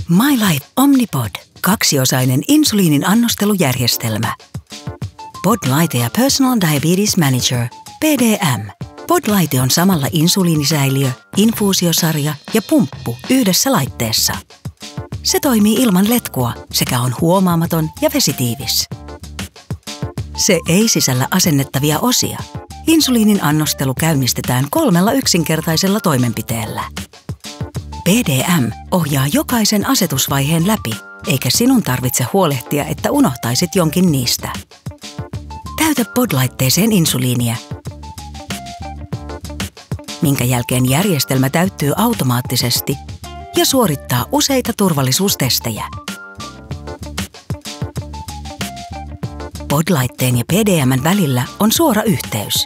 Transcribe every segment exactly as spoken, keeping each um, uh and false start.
My Life Omnipod, kaksiosainen insuliinin annostelujärjestelmä. Pod-laite ja Personal Diabetes Manager, P D M. Pod-laite on samalla insuliinisäiliö, infuusiosarja ja pumppu yhdessä laitteessa. Se toimii ilman letkua sekä on huomaamaton ja vesitiivis. Se ei sisällä asennettavia osia. Insuliinin annostelu käynnistetään kolmella yksinkertaisella toimenpiteellä. P D M ohjaa jokaisen asetusvaiheen läpi, eikä sinun tarvitse huolehtia, että unohtaisit jonkin niistä. Täytä pod-laitteeseen insuliinia, minkä jälkeen järjestelmä täyttyy automaattisesti ja suorittaa useita turvallisuustestejä. Pod-laitteen ja P D M:n välillä on suora yhteys.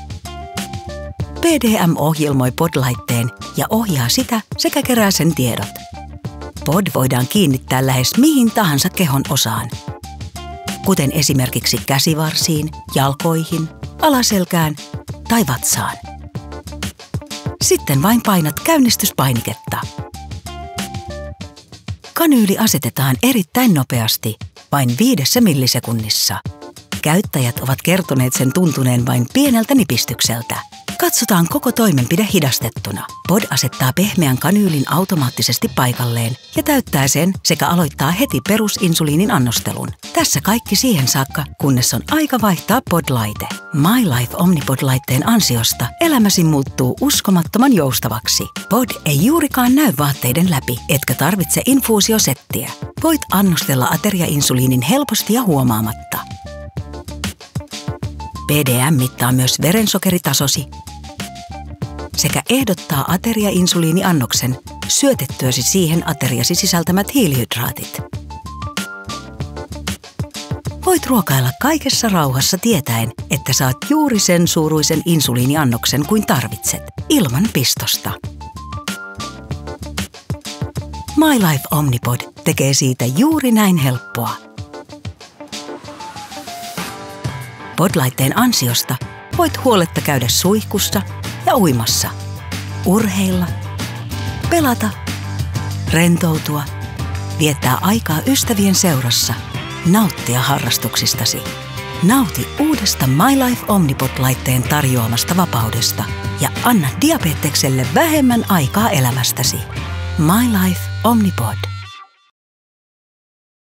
P D M ohjelmoi pod-laitteen ja ohjaa sitä sekä kerää sen tiedot. Pod voidaan kiinnittää lähes mihin tahansa kehon osaan, kuten esimerkiksi käsivarsiin, jalkoihin, alaselkään tai vatsaan. Sitten vain painat käynnistyspainiketta. Kanyyli asetetaan erittäin nopeasti, vain viidessä millisekunnissa. Käyttäjät ovat kertoneet sen tuntuneen vain pieneltä nipistykseltä. Katsotaan koko toimenpide hidastettuna. Pod asettaa pehmeän kanyylin automaattisesti paikalleen ja täyttää sen sekä aloittaa heti perusinsuliinin annostelun. Tässä kaikki siihen saakka, kunnes on aika vaihtaa pod-laite. My Life Omnipod-laitteen ansiosta elämäsi muuttuu uskomattoman joustavaksi. Pod ei juurikaan näy vaatteiden läpi, etkä tarvitse infuusiosettiä. Voit annostella ateriainsuliinin helposti ja huomaamatta. P D M mittaa myös verensokeritasosi sekä ehdottaa ateriainsuliiniannoksen syötettyäsi siihen ateriasi sisältämät hiilihydraatit. Voit ruokailla kaikessa rauhassa tietäen, että saat juuri sen suuruisen insuliiniannoksen kuin tarvitset, ilman pistosta. My Life Omnipod tekee siitä juuri näin helppoa. Pod-laitteen ansiosta voit huoletta käydä suihkussa ja uimassa, urheilla, pelata, rentoutua, viettää aikaa ystävien seurassa, nauttia harrastuksistasi. Nauti uudesta My Life Omnipod-laitteen tarjoamasta vapaudesta ja anna diabetekselle vähemmän aikaa elämästäsi. My Life Omnipod.